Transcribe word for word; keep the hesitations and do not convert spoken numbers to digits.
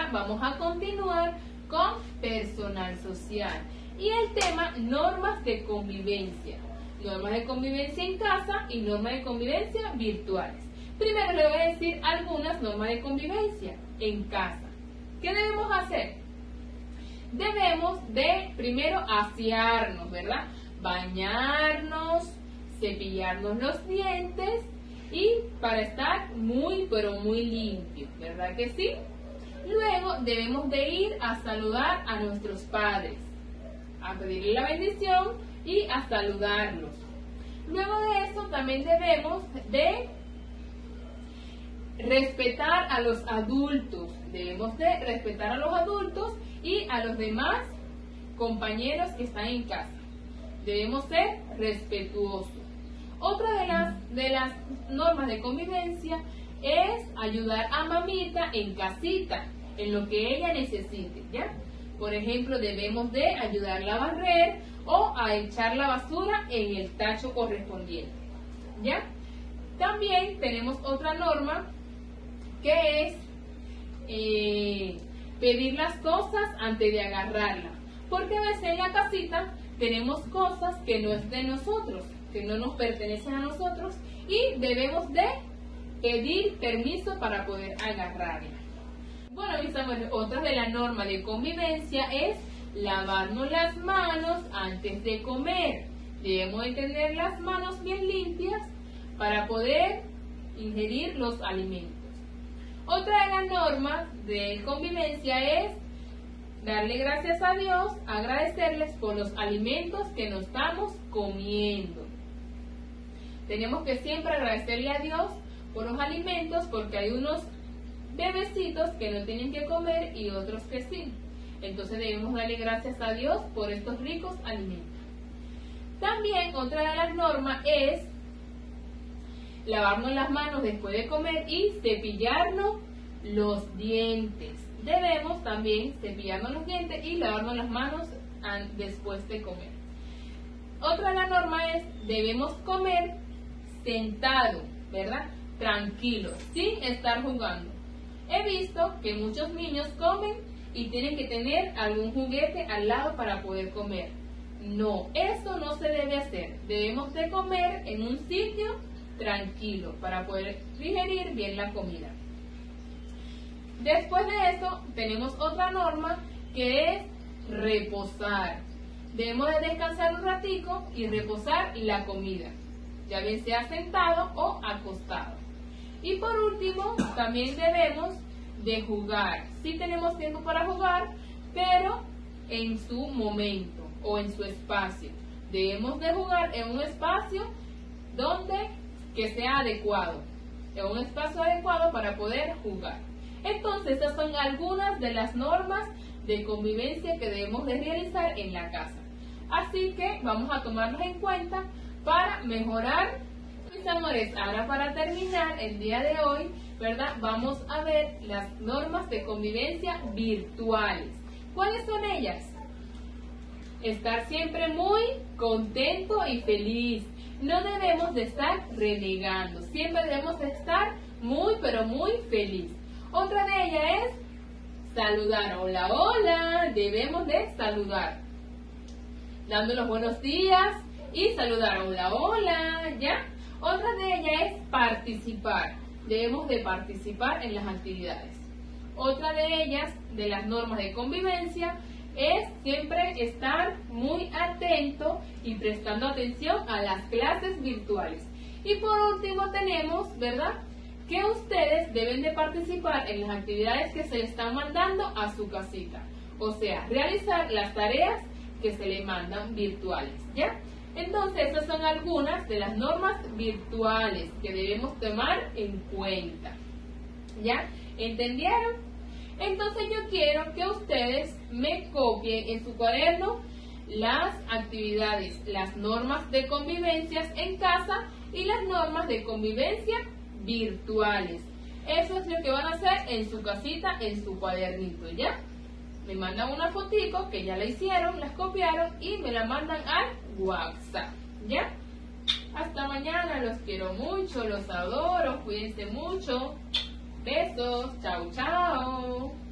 ahora vamos a continuar con personal social y el tema normas de convivencia. Normas de convivencia en casa y normas de convivencia virtuales. Primero le voy a decir algunas normas de convivencia en casa. ¿Qué debemos hacer? Debemos de primero asearnos, ¿verdad? Bañarnos, cepillarnos los dientes y para estar muy pero muy limpios, ¿verdad que sí? Luego debemos de ir a saludar a nuestros padres, a pedirle la bendición y a saludarlos. Luego de eso también debemos de respetar a los adultos, debemos de respetar a los adultos y a los demás compañeros que están en casa. Debemos ser respetuosos. Otra de las, de las normas de convivencia es ayudar a mamita en casita, en lo que ella necesite, ¿ya? Por ejemplo, debemos de ayudarla a barrer o a echar la basura en el tacho correspondiente, ¿ya? También tenemos otra norma que es eh, pedir las cosas antes de agarrarlas, porque a veces en la casita tenemos cosas que no es de nosotros, que no nos pertenecen a nosotros y debemos de pedir permiso para poder agarrarla. Bueno, mis amores, otra de las normas de convivencia es lavarnos las manos antes de comer. Debemos de tener las manos bien limpias para poder ingerir los alimentos. Otra de las normas de convivencia es darle gracias a Dios, agradecerles por los alimentos que nos estamos comiendo. Tenemos que siempre agradecerle a Dios por los alimentos porque hay unos bebecitos que no tienen que comer y otros que sí. Entonces debemos darle gracias a Dios por estos ricos alimentos. También otra de las normas es lavarnos las manos después de comer y cepillarnos los dientes. Debemos también cepillarnos los dientes y lavarnos las manos después de comer. Otra de las normas es debemos comer sentado, ¿verdad? Tranquilo, sin estar jugando. He visto que muchos niños comen y tienen que tener algún juguete al lado para poder comer. No, eso no se debe hacer. Debemos de comer en un sitio tranquilo para poder digerir bien la comida. Después de eso tenemos otra norma que es reposar. Debemos de descansar un ratico y reposar la comida, ya bien sea sentado o acostado. Y por último, también debemos de jugar. Sí tenemos tiempo para jugar, pero en su momento o en su espacio. Debemos de jugar en un espacio donde que sea adecuado, en un espacio adecuado para poder jugar. Entonces, estas son algunas de las normas de convivencia que debemos de realizar en la casa. Así que vamos a tomarlos en cuenta para mejorar. Mis amores, ahora para terminar el día de hoy, ¿verdad? Vamos a ver las normas de convivencia virtuales. ¿Cuáles son ellas? Estar siempre muy contento y feliz. No debemos de estar renegando. Siempre debemos de estar muy, pero muy feliz. Otra de ellas es saludar. Hola, hola. Debemos de saludar. Dando los buenos días y saludar. Hola, hola. ¿Ya? Otra de ellas es participar. Debemos de participar en las actividades. Otra de ellas, de las normas de convivencia, es siempre estar muy atento y prestando atención a las clases virtuales. Y por último tenemos, ¿verdad?, que ustedes deben de participar en las actividades que se les están mandando a su casita. O sea, realizar las tareas que se le mandan virtuales, ¿ya? Entonces, estas son algunas de las normas virtuales que debemos tomar en cuenta. ¿Ya? ¿Entendieron? Entonces yo quiero que ustedes me copien en su cuaderno las actividades, las normas de convivencias en casa y las normas de convivencia virtuales. Eso es lo que van a hacer en su casita, en su cuadernito, ¿ya? Me mandan una fotico que ya la hicieron, las copiaron y me la mandan al WhatsApp, ¿ya? Hasta mañana, los quiero mucho, los adoro, cuídense mucho. Besos, chao, chao.